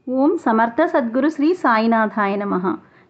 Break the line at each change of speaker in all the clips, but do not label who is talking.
ఓం సమర్థ సద్గురు శ్రీ సాయినాథాయ నమః.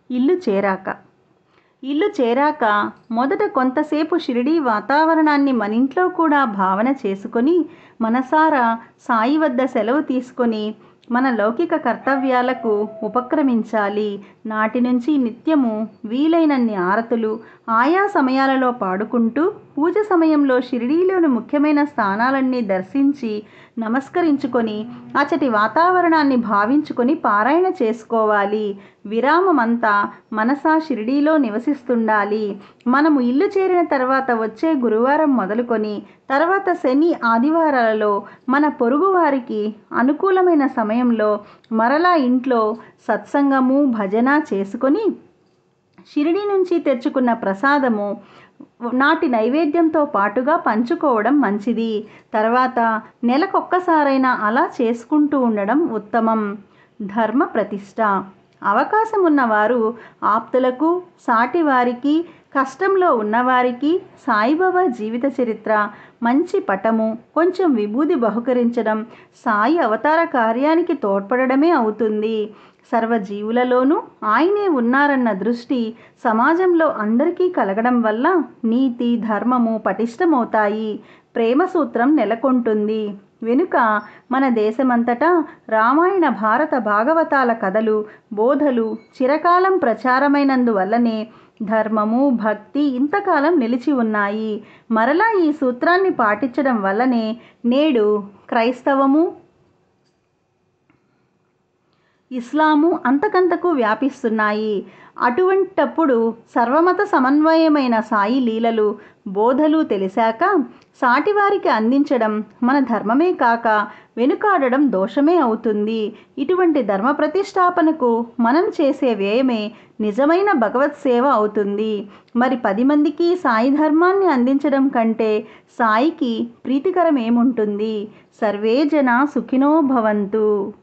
ఇల్లు చేరాక మొదట కొంతసేపు షిరిడీ వాతావరణాన్ని మనింట్లో కూడా భావన చేసుకొని మనసారా సాయి వద్ద సెలవు తీసుకొని మన లౌకిక కర్తవ్యాలకు ఉపక్రమించాలి. నాటి నుంచి నిత్యము వీలైనన్ని ఆరతులు ఆయా సమయాలలో పాడుకుంటూ పూజ సమయంలో షిరిడీలోని ముఖ్యమైన స్థానాలన్నీ దర్శించి నమస్కరించుకొని అచటి వాతావరణాన్ని భావించుకొని పారాయణ చేసుకోవాలి. విరామమంతా మనసా షిరిడీలో నివసిస్తుండాలి. మనము ఇల్లు చేరిన తర్వాత వచ్చే గురువారం మొదలుకొని తర్వాత శని ఆదివారాలలో మన పొరుగువారికి అనుకూలమైన సమయంలో మరలా ఇంట్లో సత్సంగము భజన చేసుకొని షిరిడీ నుంచి తెచ్చుకున్న ప్రసాదము నాటి నైవేద్యంతో పాటుగా పంచుకోవడం మంచిది. తర్వాత నెలకొక్కసారైనా అలా చేసుకుంటూ ఉండడం ఉత్తమం. ధర్మ ప్రతిష్ట. అవకాశం ఉన్నవారు ఆప్తులకు సాటివారికి కష్టంలో ఉన్నవారికి సాయిబాబా జీవిత చరిత్ర మంచి పటము కొంచెం విభూది బహుకరించడం సాయి అవతార కార్యానికి తోడ్పడమే అవుతుంది. సర్వజీవులలోనూ ఆయనే ఉన్నారన్న దృష్టి సమాజంలో అందరికీ కలగడం వల్ల నీతి ధర్మము పటిష్టమవుతాయి. ప్రేమ సూత్రం నెలకొంటుంది. వెనుక మన దేశమంతటా రామాయణ భారత భాగవతాల కథలు బోధలు చిరకాలం ప్రచారమైనందువల్లనే ధర్మము భక్తి ఇంతకాలం నిలిచి ఉన్నాయి. మరలా ఈ సూత్రాన్ని పాటించడం వల్లనే నేడు క్రైస్తవము ఇస్లాము అంతకంతకు వ్యాపిస్తున్నాయి. అటువంటప్పుడు సర్వమత సమన్వయమైన సాయి లీలలు బోధలు తెలిసాక సాటివారికి అందించడం మన ధర్మమే కాక వెనుకాడడం దోషమే అవుతుంది. ఇటువంటి ధర్మ ప్రతిష్టాపనకు మనం చేసే వ్యయమే నిజమైన భగవత్ సేవ అవుతుంది. మరి 10 మందికి సాయి ధర్మాన్ని అందించడం కంటే సాయికి ప్రీతికరం ఏముంటుంది? సర్వే జనా సుఖినో భవంతు.